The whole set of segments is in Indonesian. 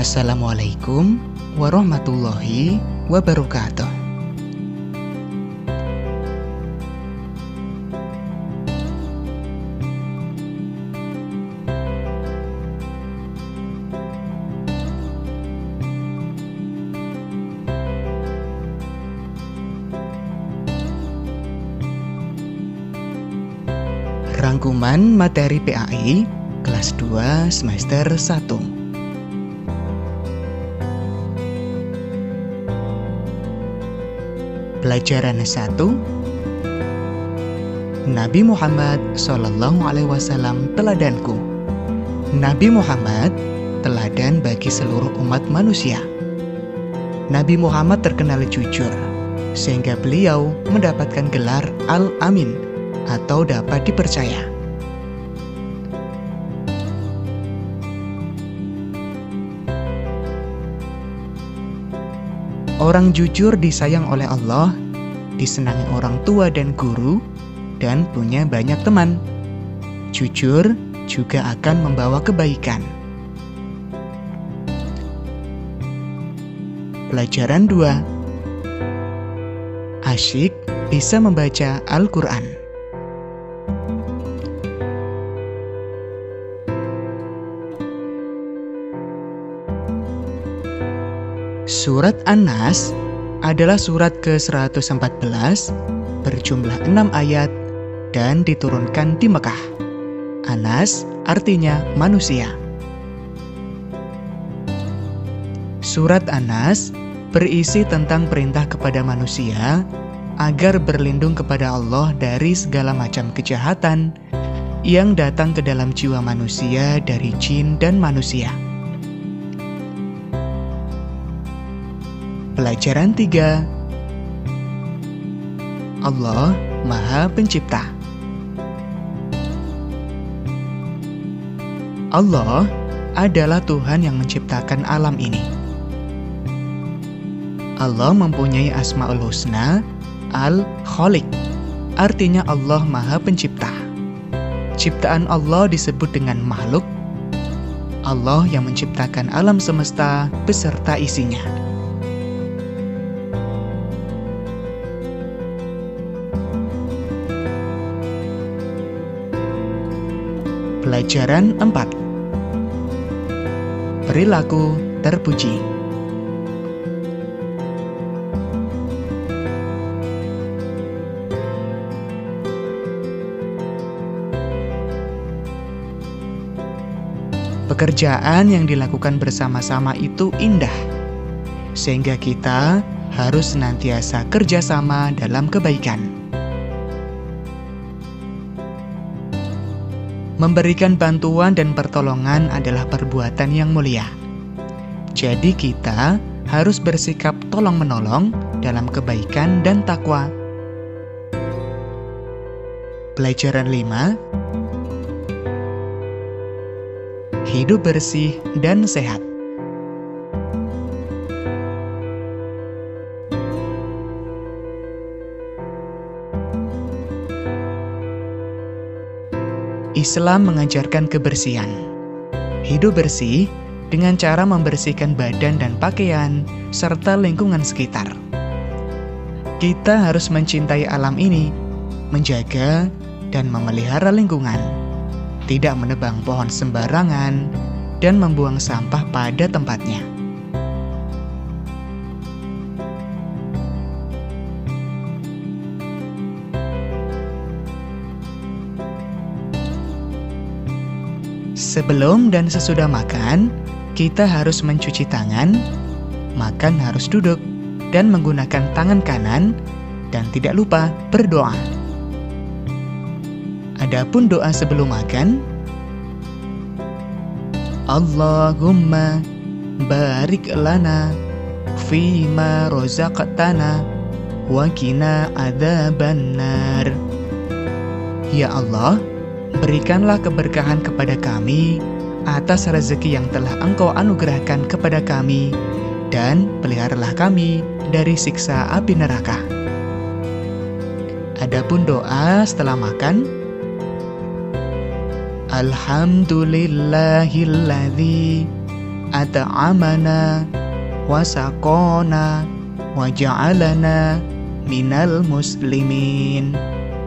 Assalamualaikum warahmatullahi wabarakatuh. Rangkuman materi PAI kelas 2 semester 1. Pelajaran 1. Nabi Muhammad SAW teladanku. Nabi Muhammad teladan bagi seluruh umat manusia. Nabi Muhammad terkenal jujur, sehingga beliau mendapatkan gelar Al-Amin atau dapat dipercaya. Orang jujur disayang oleh Allah, disenangi orang tua dan guru, dan punya banyak teman. Jujur juga akan membawa kebaikan. Pelajaran 2. Asyik bisa membaca Al-Quran. Surat An-Nas adalah surat ke-114 berjumlah 6 ayat dan diturunkan di Mekah. An-Nas artinya manusia. Surat An-Nas berisi tentang perintah kepada manusia agar berlindung kepada Allah dari segala macam kejahatan yang datang ke dalam jiwa manusia dari jin dan manusia. Pelajaran 3. Allah Maha Pencipta. Allah adalah Tuhan yang menciptakan alam ini. Allah mempunyai Asmaul Husna, Al-Khaliq, artinya Allah Maha Pencipta. Ciptaan Allah disebut dengan makhluk. Allah yang menciptakan alam semesta beserta isinya. Pelajaran 4. Perilaku terpuji. Pekerjaan yang dilakukan bersama-sama itu indah, sehingga kita harus senantiasa kerjasama dalam kebaikan. Memberikan bantuan dan pertolongan adalah perbuatan yang mulia. Jadi kita harus bersikap tolong-menolong dalam kebaikan dan takwa. Pelajaran 5. Hidup bersih dan sehat. Islam mengajarkan kebersihan. Hidup bersih dengan cara membersihkan badan dan pakaian, serta lingkungan sekitar. Kita harus mencintai alam ini, menjaga dan memelihara lingkungan, tidak menebang pohon sembarangan, dan membuang sampah pada tempatnya. Sebelum dan sesudah makan, kita harus mencuci tangan, makan harus duduk, dan menggunakan tangan kanan, dan tidak lupa berdoa. Adapun doa sebelum makan, Allahumma barik lana fima rozaqtana wa qina adzabannar. Ya Allah, berikanlah keberkahan kepada kami atas rezeki yang telah Engkau anugerahkan kepada kami, dan peliharalah kami dari siksa api neraka. Adapun doa setelah makan, Alhamdulillahilladzi at'amana wa saqana wa ja'alana minal muslimin.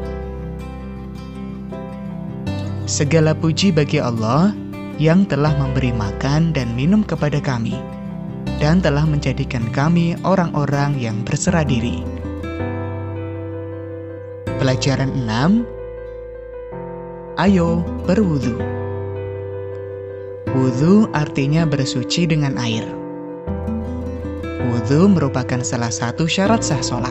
Segala puji bagi Allah yang telah memberi makan dan minum kepada kami dan telah menjadikan kami orang-orang yang berserah diri. Pelajaran 6. Ayo berwudu. Wudu artinya bersuci dengan air. Wudu merupakan salah satu syarat sah sholat.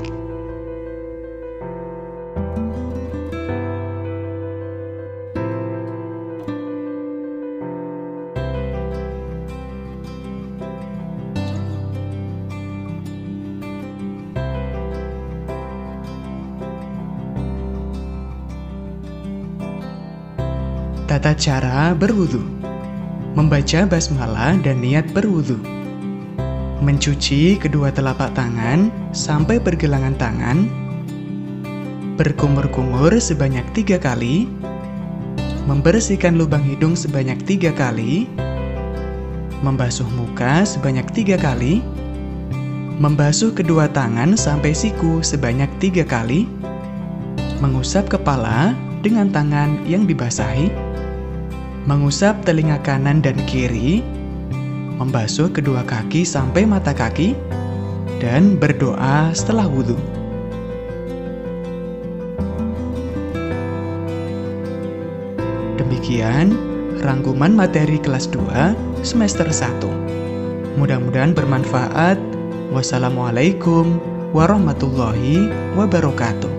Tata cara berwudu: membaca basmalah dan niat berwudu, mencuci kedua telapak tangan sampai pergelangan tangan, berkumur-kumur sebanyak 3 kali, membersihkan lubang hidung sebanyak 3 kali, membasuh muka sebanyak 3 kali, membasuh kedua tangan sampai siku sebanyak 3 kali, mengusap kepala dengan tangan yang dibasahi, mengusap telinga kanan dan kiri, membasuh kedua kaki sampai mata kaki, dan berdoa setelah wudhu. Demikian rangkuman materi kelas 2 semester 1. Mudah-mudahan bermanfaat. Wassalamualaikum warahmatullahi wabarakatuh.